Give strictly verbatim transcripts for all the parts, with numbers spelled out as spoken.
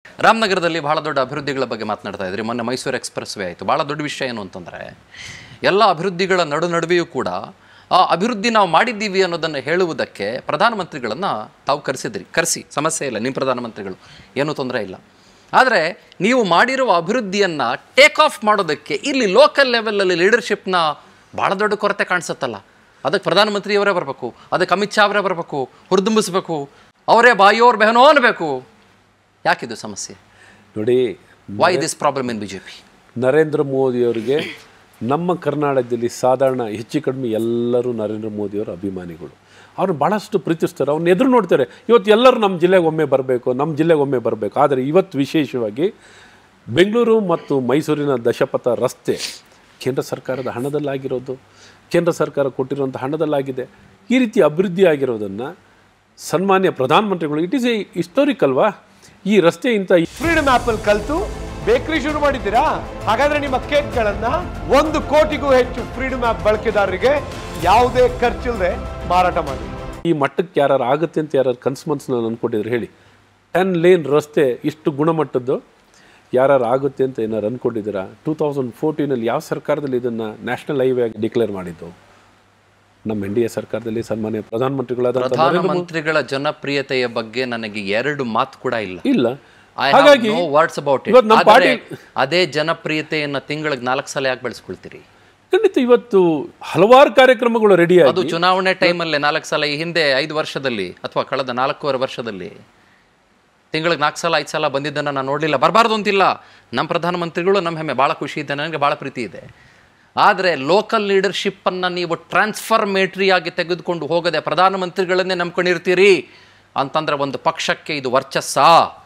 ರಾಮನಗರದಲ್ಲಿ ಬಹಳ ದೊಡ್ಡ ಅಭಿವೃದ್ಧಿಗಳ ಬಗ್ಗೆ ಮಾತನಾಡ್ತಾ ಇದ್ರಿ. ಮೊನ್ನೆ ಮೈಸೂರು ಎಕ್ಸ್‌ಪ್ರೆಸ್ ವೇ ಆಯಿತು. ಭಾಳ ದೊಡ್ಡ ವಿಷಯ ಏನು ಅಂತಂದರೆ, ಎಲ್ಲ ಅಭಿವೃದ್ಧಿಗಳ ನಡು ನಡುವೆಯೂ ಕೂಡ ಆ ಅಭಿವೃದ್ಧಿ ನಾವು ಮಾಡಿದ್ದೀವಿ ಅನ್ನೋದನ್ನು ಹೇಳುವುದಕ್ಕೆ ಪ್ರಧಾನಮಂತ್ರಿಗಳನ್ನು ತಾವು ಕರೆಸಿದ್ರಿ. ಕರೆಸಿ, ಸಮಸ್ಯೆ ಇಲ್ಲ, ನಿಮ್ಮ ಪ್ರಧಾನಮಂತ್ರಿಗಳು, ಏನೂ ತೊಂದರೆ ಇಲ್ಲ. ಆದರೆ ನೀವು ಮಾಡಿರುವ ಅಭಿವೃದ್ಧಿಯನ್ನು ಟೇಕ್ ಆಫ್ ಮಾಡೋದಕ್ಕೆ ಇಲ್ಲಿ ಲೋಕಲ್ ಲೆವೆಲಲ್ಲಿ ಲೀಡರ್ಶಿಪ್ನ ಭಾಳ ದೊಡ್ಡ ಕೊರತೆ ಕಾಣಿಸುತ್ತಲ್ಲ. ಅದಕ್ಕೆ ಪ್ರಧಾನಮಂತ್ರಿಯವರೇ ಬರಬೇಕು, ಅದಕ್ಕೆ ಅಮಿತ್ ಶಾ ಅವರೇ ಬರಬೇಕು, ಹುರಿದುಂಬಿಸ್ಬೇಕು, ಅವರೇ ಬಾಯಿಯೋರ್ ಬೆಹನೋ ಅನ್ನಬೇಕು. ಯಾಕಿದು ಸಮಸ್ಯೆ ನೋಡಿ? Why this problem in BJP? Narendra ಮೋದಿಯವರಿಗೆ ನಮ್ಮ ಕರ್ನಾಟಕದಲ್ಲಿ ಸಾಧಾರಣ ಹೆಚ್ಚು ಕಡಿಮೆ ಎಲ್ಲರೂ ನರೇಂದ್ರ ಮೋದಿಯವರ ಅಭಿಮಾನಿಗಳು. ಅವ್ರನ್ನ ಭಾಳಷ್ಟು ಪ್ರೀತಿಸ್ತಾರೆ, ಅವ್ರನ್ನ ಎದುರು ನೋಡ್ತಾರೆ. ಇವತ್ತು ಎಲ್ಲರೂ ನಮ್ಮ ಜಿಲ್ಲೆಗೆ ಒಮ್ಮೆ ಬರಬೇಕು, ನಮ್ಮ ಜಿಲ್ಲೆಗೆ ಒಮ್ಮೆ ಬರಬೇಕು. ಆದರೆ ಇವತ್ತು ವಿಶೇಷವಾಗಿ ಬೆಂಗಳೂರು ಮತ್ತು ಮೈಸೂರಿನ ದಶಪಥ ರಸ್ತೆ ಕೇಂದ್ರ ಸರ್ಕಾರದ ಹಣದಲ್ಲಾಗಿರೋದು, ಕೇಂದ್ರ ಸರ್ಕಾರ ಕೊಟ್ಟಿರುವಂಥ ಹಣದಲ್ಲಾಗಿದೆ. ಈ ರೀತಿ ಅಭಿವೃದ್ಧಿ ಆಗಿರೋದನ್ನು ಸನ್ಮಾನ್ಯ ಪ್ರಧಾನಮಂತ್ರಿಗಳು, ಇಟ್ ಈಸ್ ಎ ಹಿಸ್ಟೋರಿಕ್ ಅಲ್ವಾ? ಈ ರಸ್ತೆ ಇಂಥ ಫ್ರೀಡಮ್ ಆ್ಯಪಲ್ಲಿ ಕಲಿತು ಬೇಕರಿ ಶುರು ಮಾಡಿದ್ದೀರಾ? ಹಾಗಾದ್ರೆ ನಿಮ್ಮ ಕೇಕ್ಗಳನ್ನ ಒಂದು ಕೋಟಿಗೂ ಹೆಚ್ಚು ಫ್ರೀಡಮ್ ಆ್ಯಪ್ ಬಳಕೆದಾರರಿಗೆ ಯಾವುದೇ ಖರ್ಚಿಲ್ಲದೆ ಮಾರಾಟ ಮಾಡಿ. ಈ ಮಟ್ಟಕ್ಕೆ ಯಾರು ಆಗುತ್ತೆ ಅಂತ ಯಾರು ಕನ್ಸ್ಮನ್ಸ್ನ ಅನ್ಕೊಂಡಿದ್ರು ಹೇಳಿ? ಟೆನ್ ಲೇನ್ ರಸ್ತೆ ಇಷ್ಟು ಗುಣಮಟ್ಟದ್ದು ಯಾರು ಆಗುತ್ತೆ ಅಂತ ಏನಾರು ಅಂದ್ಕೊಂಡಿದ್ದೀರಾ? ಟೂ ತೌಸಂಡ್ ಫೋರ್ಟೀನಲ್ಲಿ ಯಾವ ಸರ್ಕಾರದಲ್ಲಿ ಇದನ್ನು ನ್ಯಾಷನಲ್ ಹೈವೇ ಆಗಿ ಡಿಕ್ಲೇರ್ ಮಾಡಿದ್ದು? ನಮ್ಮ ಎನ್ ಡಿ ಎ ಸರ್ಕಾರದಲ್ಲಿ ಸನ್ಮಾನ್ಯ ಪ್ರಧಾನಮಂತ್ರಿಗಳಾದ ಪ್ರಧಾನಮಂತ್ರಿಗಳ ಜನಪ್ರಿಯತೆಯ ಬಗ್ಗೆ ನನಗೆ ಎರಡು ಮಾತು ಕೂಡ ಇಲ್ಲ ಇಲ್ಲ ಹಾಗಾಗಿ ವರ್ಡ್ಸ್ ಅಬೌಟ್ ಇಟ್. ಅದೇ ಜನಪ್ರಿಯತೆಯನ್ನು ತಿಂಗಳಿಗೆ ನಾಲ್ಕು ಸಲ ಯಾಕೆ ಬೆಳೆಸ್ಕೊಳ್ತೀರಿ? ಖಂಡಿತ ಇವತ್ತು ಹಲವಾರು ಕಾರ್ಯಕ್ರಮಗಳು ರೆಡಿ ಆಗಿ, ಅದು ಚುನಾವಣೆ ಟೈಮಲ್ಲೇ ನಾಲ್ಕು ಸಲ, ಈ ಹಿಂದೆ ಐದು ವರ್ಷದಲ್ಲಿ ಅಥವಾ ಕಳೆದ ನಾಲ್ಕೂವರೆ ವರ್ಷದಲ್ಲಿ ತಿಂಗಳಿಗೆ ನಾಲ್ಕು ಸಲ ಐದು ಸಲ ಬಂದಿದ್ದನ್ನು ನಾನು ನೋಡಲಿಲ್ಲ. ಬರಬಾರ್ದು ಅಂತಿಲ್ಲ, ನಮ್ಮ ಪ್ರಧಾನಮಂತ್ರಿಗಳು ನಮ್ಮ ಹೆಮ್ಮೆ, ಭಾಳ ಖುಷಿ ಇದೆ, ನನಗೆ ಭಾಳ ಪ್ರೀತಿ ಇದೆ. ಆದರೆ ಲೋಕಲ್ ಲೀಡರ್ಶಿಪ್ಪನ್ನು ನೀವು ಟ್ರಾನ್ಸ್ಫರ್ಮೇಟ್ರಿ ಆಗಿ ತೆಗೆದುಕೊಂಡು ಹೋಗದೆ ಪ್ರಧಾನಮಂತ್ರಿಗಳನ್ನೇ ನಂಬ್ಕೊಂಡಿರ್ತೀರಿ ಅಂತಂದರೆ ಒಂದು ಪಕ್ಷಕ್ಕೆ ಇದು ವರ್ಚಸ್ಸಾ?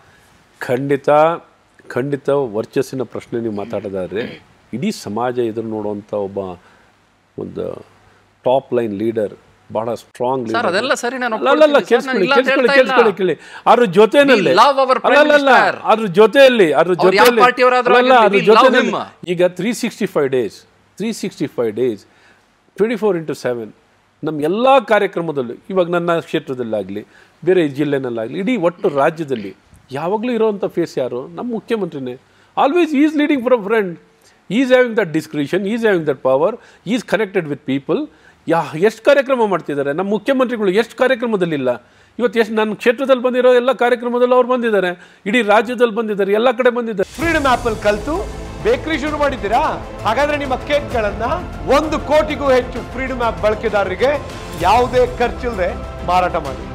ಖಂಡಿತ ಖಂಡಿತ ವರ್ಚಸ್ಸಿನ ಪ್ರಶ್ನೆ ನೀವು ಮಾತಾಡೋದಾದ್ರೆ ಇಡೀ ಸಮಾಜ ಎದುರು ನೋಡುವಂಥ ಒಬ್ಬ ಒಂದು ಟಾಪ್ ಲೈನ್ ಲೀಡರ್, ಬಹಳ ಸ್ಟ್ರಾಂಗ್ ಲೀಡರ್. ಅದೆಲ್ಲ ಸರಿ, ನಾನು ಅಲ್ಲಲ್ಲ, ಕೇಳಿಸ್ಕೊಳ್ಳಿ ಕೇಳಿಸ್ಕೊಳ್ಳಿ ಕೇಳಿಸ್ಕೊಳ್ಳಿ ಕೇಳಿ ಅದ್ರ ಜೊತೆಯಲ್ಲಿ ಅಲ್ಲಲ್ಲ ಅದ್ರ ಜೊತೆಯಲ್ಲಿ ಅದ್ರ ಜೊತೆಯಲ್ಲಿ ಅಲ್ಲ ಅದ್ರ ಜೊತೆಯಲ್ಲಿ ಈಗ three sixty five days three sixty five days twenty four into seven ನಮ್ಮ ಎಲ್ಲ ಕಾರ್ಯಕ್ರಮದಲ್ಲೂ, ಇವಾಗ ನನ್ನ ಕ್ಷೇತ್ರದಲ್ಲಾಗಲಿ ಬೇರೆ ಜಿಲ್ಲೆನಲ್ಲಾಗಲಿ ಇಡೀ ಒಟ್ಟು ರಾಜ್ಯದಲ್ಲಿ ಯಾವಾಗಲೂ ಇರೋವಂಥ ಫೇಸ್ ಯಾರು? ನಮ್ಮ ಮುಖ್ಯಮಂತ್ರಿನೇ. Always is leading from front, is having that discretion, is having that power, is connected with people. ಯಾ ಎಷ್ಟು ಕಾರ್ಯಕ್ರಮ ಮಾಡ್ತಿದ್ದಾರೆ ನಮ್ಮ ಮುಖ್ಯಮಂತ್ರಿಗಳು, ಎಷ್ಟು ಕಾರ್ಯಕ್ರಮದಲ್ಲಿಲ್ಲ? ಇವತ್ತು ಎಷ್ಟು ನನ್ನ ಕ್ಷೇತ್ರದಲ್ಲಿ ಬಂದಿರೋ ಎಲ್ಲ ಕಾರ್ಯಕ್ರಮದಲ್ಲಿ ಅವ್ರು ಬಂದಿದ್ದಾರೆ, ಇಡೀ ರಾಜ್ಯದಲ್ಲಿ ಬಂದಿದ್ದಾರೆ, ಎಲ್ಲ ಕಡೆ ಬಂದಿದ್ದಾರೆ. ಫ್ರೀಡಮ್ ಆ್ಯಪಲ್ಲಿ ಕಲಿತು ಬೇಕರಿ ಶುರು ಮಾಡಿದ್ದೀರಾ? ಹಾಗಾದ್ರೆ ನಿಮ್ಮ ಕೇಕ್ಗಳನ್ನ ಒಂದು ಕೋಟಿಗೂ ಹೆಚ್ಚು ಫ್ರೀಡಮ್ ಆ್ಯಪ್ ಬಳಕೆದಾರರಿಗೆ ಯಾವುದೇ ಖರ್ಚಿಲ್ಲದೆ ಮಾರಾಟ ಮಾಡಿ.